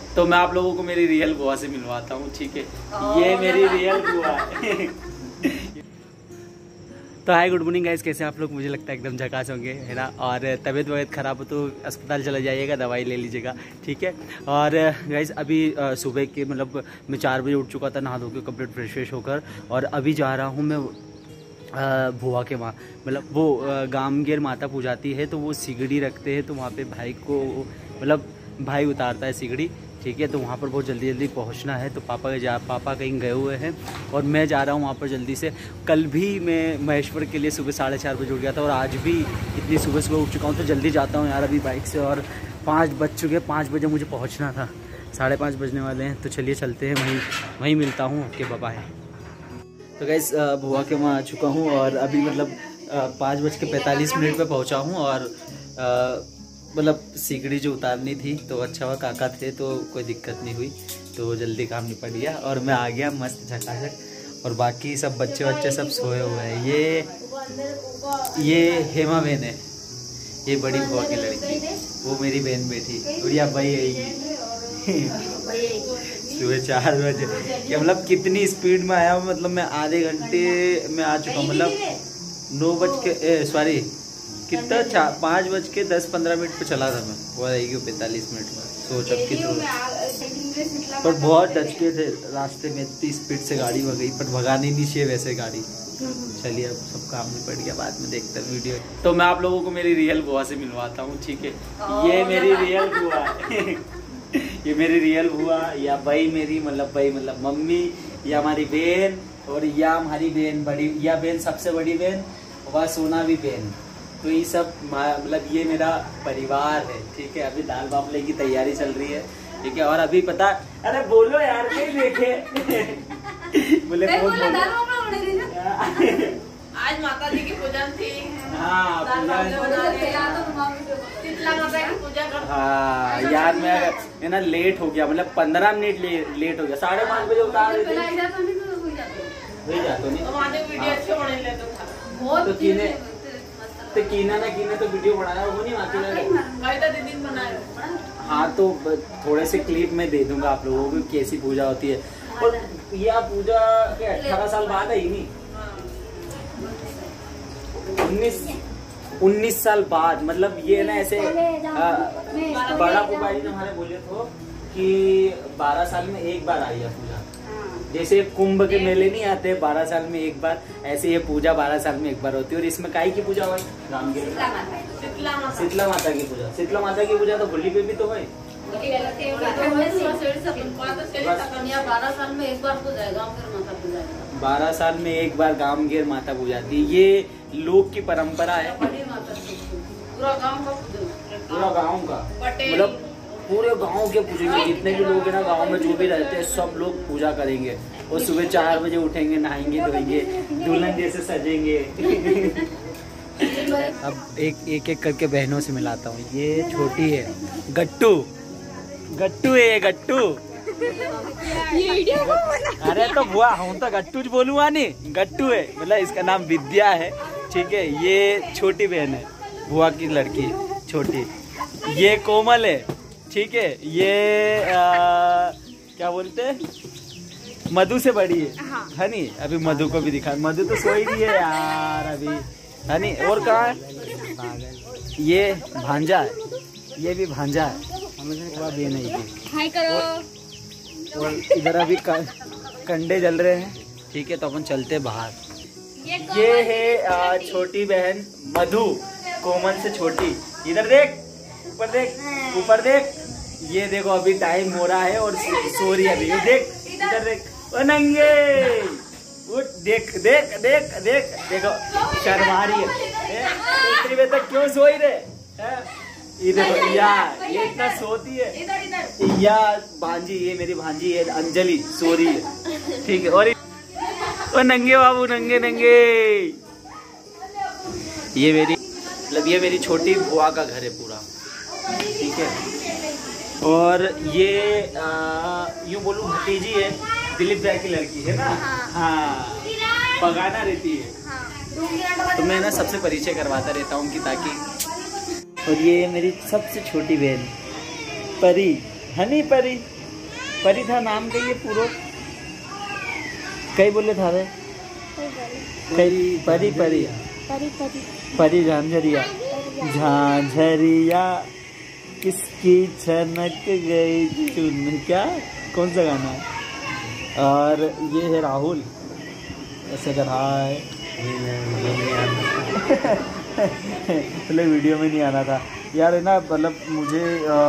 तो मैं आप लोगों को मेरी रियल बुआ से मिलवाता हूँ, ठीक है। ये मेरी रियल बुआ है। तो हाय गुड मॉर्निंग गाइस, कैसे आप लोग? मुझे लगता है एकदम झकास होंगे, है ना। और तबीयत वबीयत ख़राब हो तो अस्पताल चला जाइएगा, दवाई ले लीजिएगा, ठीक है। और गाइस अभी सुबह के मतलब मैं 4 बजे उठ चुका था, नहा धो के कंप्लीट फ्रेश होकर, और अभी जा रहा हूँ मैं बुआ के वहाँ, मतलब वो गामगेर माता पूजाती है, तो वो सिगड़ी रखते हैं, तो वहाँ पे भाई को मतलब भाई उतारता है सिगड़ी, ठीक है। तो वहाँ पर बहुत जल्दी जल्दी पहुँचना है, तो पापा कहीं गए हुए हैं और मैं जा रहा हूँ वहाँ पर जल्दी से। कल भी मैं महेश्वर के लिए सुबह 4:30 बजे उठ गया था, और आज भी इतनी सुबह उठ चुका हूँ, तो जल्दी जाता हूँ यार अभी बाइक से। और 5 बज चुके, 5 बजे मुझे पहुँचना था, 5:30 बजने वाले हैं, तो चलिए चलते हैं, वहीं मिलता हूँ। Okay bye. तो गाइस बुआ के वहाँ आ चुका हूँ, और अभी मतलब 5:45 पर पहुँचा हूँ, और मतलब सिगड़ी जो उतारनी थी, तो अच्छा हुआ काका थे तो कोई दिक्कत नहीं हुई, तो जल्दी काम निपट गया और मैं आ गया मस्त झकाझक। और बाकी सब बच्चे सब सोए हुए हैं। ये हेमा बहन है, ये बड़ी बुआ की लड़की, वो मेरी बहन बेटी, और यह भाई आएगी सुबह 4 बजे। मतलब कितनी स्पीड में आया हूँ, मतलब मैं आधे घंटे में आ चुका हूँ, मतलब 9 बज के सॉरी कितना 5:10-15 पे चला था मैं, वो रहेगी 45 मिनट में, सोच अब कितना। पर बहुत डच के थे रास्ते में, इतनी स्पीड से गाड़ी भग गई, पर भगानी नहीं चाहिए वैसे गाड़ी। चलिए अब सब काम निपट गया, बाद में देखते हैं वीडियो। तो मैं आप लोगों को मेरी रियल बुआ से मिलवाता हूँ, ठीक है। ये मेरी रियल बुआ है। ये मेरी रियल बुआ, या भाई मेरी मतलब मम्मी, या हमारी बहन, और या हमारी बहन बड़ी, या बहन सबसे बड़ी बहन, वह सोना भी बहन। तो ये सब मतलब ये मेरा परिवार है, ठीक है। अभी दाल बाफले की तैयारी चल रही है, ठीक है। और अभी पता, अरे बोलो यार, नहीं देखे बोले आज माता जी की पूजा थी। हाँ हाँ यार, मैं ना लेट हो गया, मतलब 15 मिनट लेट हो गया, 5:30 बजे उतार रहे थे। तो कीना तो वीडियो बनाया, वो नहीं आती ना। हाँ तो थोड़े से क्लिप में दे दूंगा आप लोगों को कैसी पूजा होती है। और यह पूजा 18 साल बाद है ही नहीं, 19 साल बाद, मतलब ये ना ऐसे बड़ा पुपा जी ने हमारे बोले थे कि 12 साल में एक बार आई है पूजा। जैसे कुंभ के मेले नहीं आते 12 साल में एक बार, ऐसे ये पूजा 12 साल में एक बार होती है। और इसमें काई की पूजा हुई? शीतला माता की पूजा। शीतला माता की पूजा तो होली पे भी तो है। 12 साल में एक बार गामगेर माता पूजाती, ये लोक की परंपरा है। पूरा गाँव का, मतलब पूरे गांव के पूजेंगे, जितने भी लोग हैं ना गांव में, जो भी रहते हैं सब लोग पूजा करेंगे। और सुबह 4 बजे उठेंगे, नहाएंगे धोएंगे, दुल्हन जैसे सजेंगे। अब एक करके बहनों से मिलाता हूँ। ये छोटी है गट्टू है, ये गट्टू। अरे तो बुआ हूँ तो गट्टू बोलूँगा नहीं, गट्टू है, मतलब इसका नाम विद्या है, ठीक है। ये छोटी बहन है, बुआ की लड़की छोटी। ये कोमल है, ठीक है। ये क्या बोलते हैं, मधु से बड़ी है, हाँ। हनी अभी मधु को भी दिखा, मधु तो सोई रही है यार अभी, हनी। और कहाँ है? ये भांजा है, ये भी भांजा है, भी नहीं है। और इधर अभी कंडे जल रहे हैं, ठीक है। तो अपन चलते बाहर। ये है छोटी बहन मधु, कोमल से छोटी। इधर देख, ऊपर देख, ये देखो अभी टाइम हो रहा है और सो रही है अभी। देख इधर देख, ओ नंगे उठ, देख देखो शर्मा रही है। इतनी देर तक क्यों सोई रे? ये देखो यार, ये इतना सोती है। या भांजी, ये मेरी भांजी है अंजलि, सो रही है, ठीक है। और ओ नंगे बाबू, नंगे। ये मेरी छोटी बुआ का घर है पूरा, ठीक है। और ये यूँ बोलूँ भतीजी है, दिलीप भाई की लड़की है ना। हाँ पगाना रहती है, तो मैं ना सबसे परिचय करवाता रहता हूँ उनकी, ताकि। और ये मेरी सबसे छोटी बहन परी, हनी परी, परी था नाम के ये पूरा कई बोले था रे परी परी परी परी झांझरिया झांझरिया किसकी छनक गई चुन क्या कौन सा गाना है। और ये है राहुल ऐसे कर रहा है पहले वीडियो में नहीं आना था यार है ना। मतलब मुझे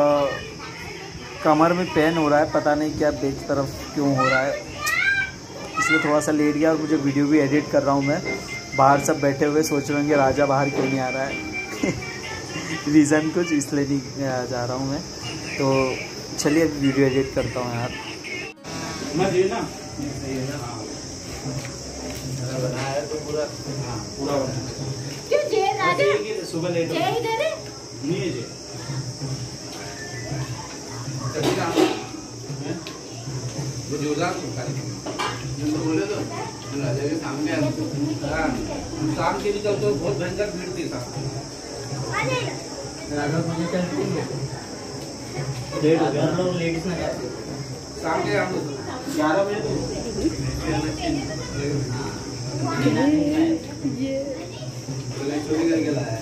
कमर में पेन हो रहा है, पता नहीं क्या बेच तरफ क्यों हो रहा है, इसलिए थोड़ा सा लेट गया। और मुझे वीडियो भी एडिट कर रहा हूँ मैं। बाहर सब बैठे हुए सोच रहे होंगे राजा बाहर क्यों नहीं आ रहा है रीज़न कुछ इसलिए नहीं जा रहा हूँ मैं। तो चलिए अभी वीडियो एडिट करता हूँ यार। सुबह लेट नहीं है शाम के भी चलते बहुत भयंकर भीड़ थी लेट हो गया लोग लेडीज ना शाम के 11 बजे चोरी करके लाया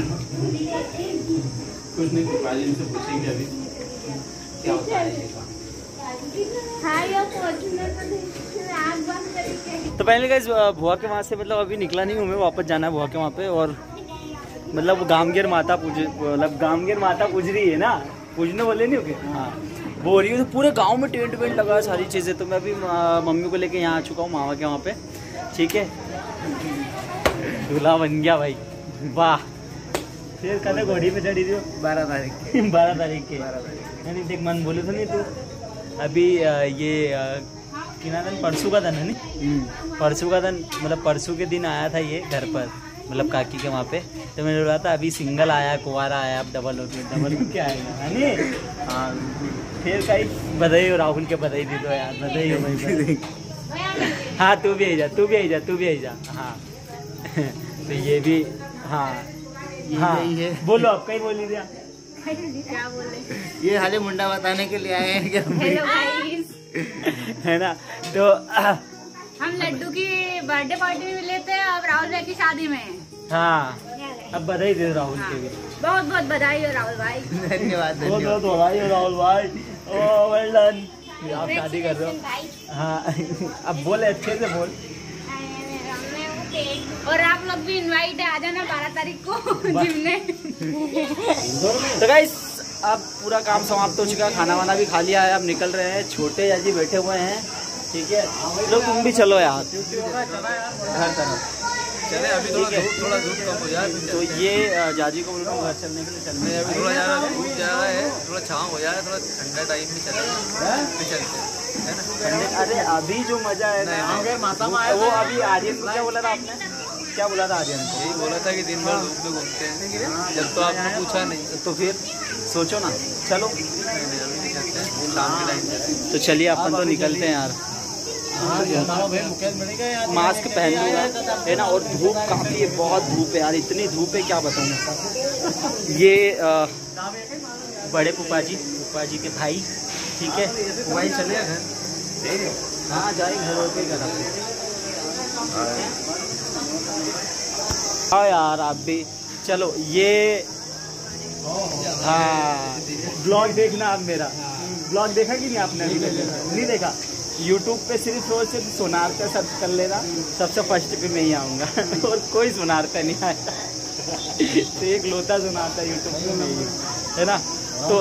कुछ नहीं पाजी से पूछेंगे अभी क्या होता है। तो पहले गाइस भुआ के वहाँ से मतलब अभी निकला नहीं हूँ मैं, वापस जाना है भुआ के वहाँ पे। और मतलब गामगीर माता मतलब गामगीर माता पूज रही है ना, पूजने बोले नहीं होके हाँ वो हो रही है। तो पूरे गांव में टेंट वेंट लगा सारी चीज़ें। तो मैं अभी मम्मी को लेके यहाँ आ चुका हूँ मामा के वहाँ पे, ठीक है। दूल्हा बन गया भाई, वाह। फिर कल घोड़ी पे चढ़ी थी 12 तारीख 12 तारीख के नहीं देख मन बोले तो नहीं तू अभी ये कितना दिन परसों का दिन है नहीं परसों का दिन मतलब परसों के दिन आया था ये घर पर मतलब काकी के वहाँ पे। तो मैंने बोला था अभी सिंगल आया कुंवारा आया अब डबल क्या आएगा है नहीं। हाँ फिर कहीं बधाई हो राहुल के बधाई दी दो यार, बधाई हो भाई। हाँ तू भी आई जा हाँ तो ये भी हाँ हाँ बोलो आप कहीं बोली दिया क्या बोले ये हाले मुंडा बताने के लिए आए हैं क्या है ना। तो हम लड्डू की बर्थडे पार्टी में मिले थे, अब राहुल भाई की शादी में। हाँ अब बधाई दे राहुल के भी बहुत बहुत बधाई हो राहुल भाई। धन्यवाद बहुत बहुत बधाई हो राहुल भाई। ओ वेल डन, आप शादी कर रहे हो। हाँ अब बोले अच्छे से बोल। और आप लोग भी इनवाइट है, आ जाना 12 तारीख को जिमने। तो गाइस अब पूरा काम समाप्त हो चुका है, खाना वाना भी खा लिया है, अब निकल रहे हैं। छोटे याजी बैठे हुए हैं, ठीक है। लोग तुम भी चलो यार हर तरफ चले अभी थोड़ा धूप कम हो जाए तो ये जाजी को बोल रहा हूँ घर चलने के लिए चलने अभी थोड़ा ज़्यादा धूप ज़्यादा है, थोड़ा छाँव हो जाए, थोड़ा ठंडा टाइम में चलते है ना। अरे अभी जो मजा है ना वो अभी आर्यन को क्या बोला था आपने, क्या बोला था आर्यन को? यही बोला था कि दिन भर धूप में घूमते हैं, जब तो आपने पूछा नहीं तो फिर सोचो ना, चलो शाम के टाइम। तो चलिए अपन तो निकलते हैं यार। मास्क पहन लूँगा है ना। और धूप काफ़ी है, बहुत धूप है यार, इतनी धूप है क्या बताऊँ। ये बड़े फूफा जी के भाई, ठीक है वही चले घर। हाँ जाए घर होके घर। हाँ यार आप भी चलो। ये हाँ ब्लॉग देखना आप मेरा। ब्लॉग देखा कि नहीं आपने? अभी नहीं देखा? यूट्यूब पे सिर्फ सोनारता सर्च कर लेना, सबसे फर्स्ट पे मैं ही आऊँगा और कोई सोनारता नहीं आएगा तो एक लोता सोनारता यूट्यूब पे मैं ही है ना। तो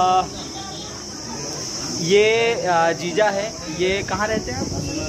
ये जीजा है, ये कहाँ रहते हैं?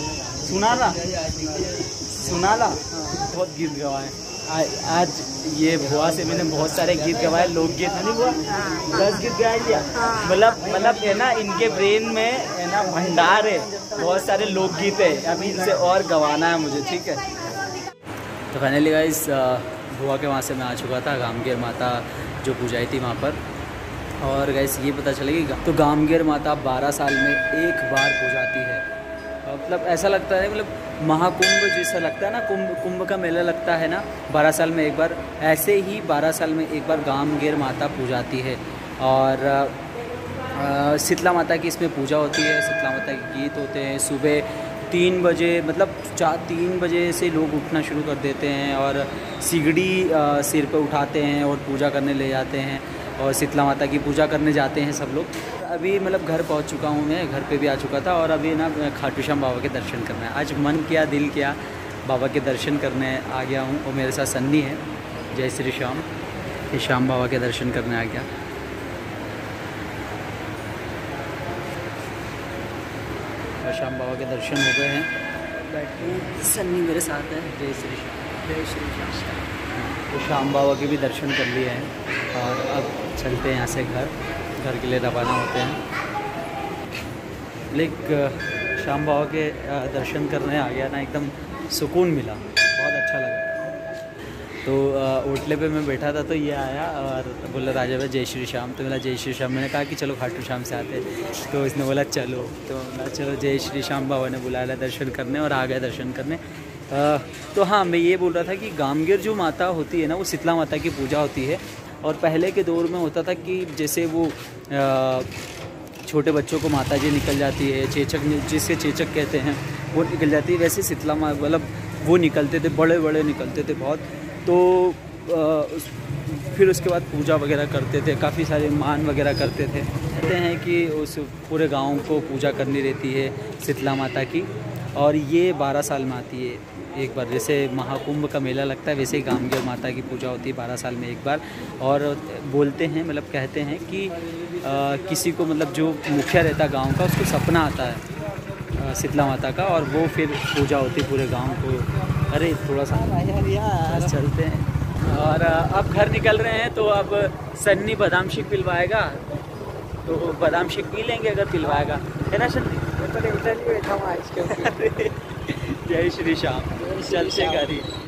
सुनाला बहुत गीत गवाए आज। ये बुआ से मैंने बहुत सारे गीत गवाए, लोकगीत है नहीं बुआ, 10 गीत गा दिया। मतलब है ना इनके ब्रेन में है ना भंडार है, बहुत सारे लोकगीत है, अभी इनसे और गवाना है मुझे, ठीक है। तो फाइनली गाइस बुआ के वहाँ से मैं आ चुका था, गामगीर माता जो पूजाई थी वहाँ पर। और गाइस ये पता चलेगी तो गामगीर माता 12 साल में एक बार पूजाती है। मतलब ऐसा लगता है मतलब महाकुंभ जैसा लगता है ना, कुंभ का मेला लगता है ना 12 साल में एक बार, ऐसे ही 12 साल में एक बार गामगीर माता पूजाती है। और शीतला माता की इसमें पूजा होती है, शीतला माता के गीत होते हैं। सुबह 3 बजे मतलब 3 बजे से लोग उठना शुरू कर देते हैं और सिगड़ी सिर पे उठाते हैं और पूजा करने ले जाते हैं और शीतला माता की पूजा करने जाते हैं सब लोग। अभी मतलब घर पहुंच चुका हूं मैं, घर पे भी आ चुका था और अभी ना खाटू श्याम बाबा के दर्शन करना है। आज मन किया, दिल किया, बाबा के दर्शन करने आ गया हूँ और मेरे साथ सन्नी है। जय श्री श्याम। ये श्याम बाबा के दर्शन करने आ गया। श्याम बाबा के दर्शन हो गए हैं, बैठे हैं। सन्नी मेरे साथ है। जय श्री श्याम। जय श्री श्याम। तो श्याम बाबा के भी दर्शन कर लिए हैं और अब चलते हैं यहाँ से घर के लिए रवाना होते हैं। लेकिन श्याम बाबा के दर्शन करने आ गया ना, एकदम सुकून मिला, बहुत अच्छा लगा। तो होटले पे मैं बैठा था तो ये आया और बोला राजा भाई जय श्री श्याम। तो मेरा जय श्री श्याम, मैंने कहा कि चलो खाटू श्याम से आते। तो इसने बोला चलो, तो मैं चलो जय श्री श्याम बाबा ने बुलाया दर्शन करने और आ गए दर्शन करने। तो हाँ, मैं ये बोल रहा था कि गामगीर जो माता होती है ना, वो शीतला माता की पूजा होती है। और पहले के दौर में होता था कि जैसे वो छोटे बच्चों को माता जी निकल जाती है, चेचक जिसे चेचक कहते हैं वो निकल जाती है, वैसे शीतला माँ मतलब वो निकलते थे, बड़े बड़े निकलते थे बहुत। तो फिर उसके बाद पूजा वगैरह करते थे, काफ़ी सारे मान वगैरह करते थे। कहते हैं कि उस पूरे गांव को पूजा करनी रहती है शीतला माता की, और ये 12 साल में आती है एक बार। जैसे महाकुंभ का मेला लगता है वैसे ही गामगीर माता की पूजा होती है 12 साल में एक बार। और बोलते हैं, मतलब कहते हैं कि किसी को मतलब जो मुखिया रहता गांव का, उसको सपना आता है शीतला माता का, और वो फिर पूजा होती है पूरे गांव को। अरे थोड़ा सा यार चलते हैं। और अब घर निकल रहे हैं तो अब सन्नी बादाम शेक पिलवाएगा, तो बादाम शेक पी लेंगे अगर पिलवाएगा, है ना सन्नी? जय श्री श्याम। चलते गाड़ी।